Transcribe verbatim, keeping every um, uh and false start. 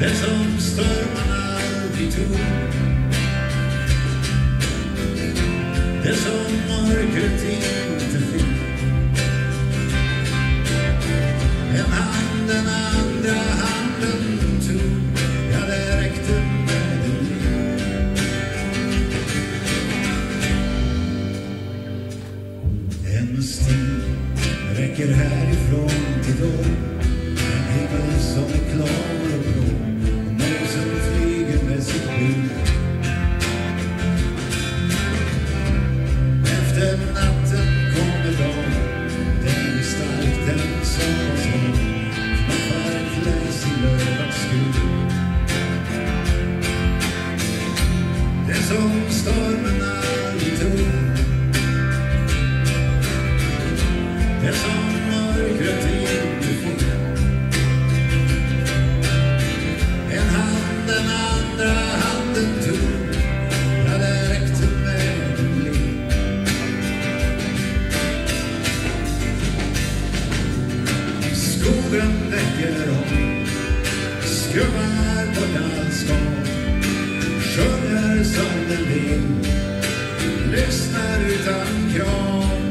Det som stormarna aldrig tog, det som mörkret inte fick. En hand, den andra handen tog, ja det räckte med en liv. En stig räcker härifrån till då, en himmel som är klar och blå, och måsen flyger med sitt bud. Efter natten kommer dag, den är stark, den som var svag, knappar kläs i lövaskur. Det som stormen aldrig tog, det som mörkret inte fick. En hand, den andra handen tog, ja det räckte med en blick. Skogen väcker om, skrubbar bort allt skap, sjunger som den vill, lyssnar utan krav.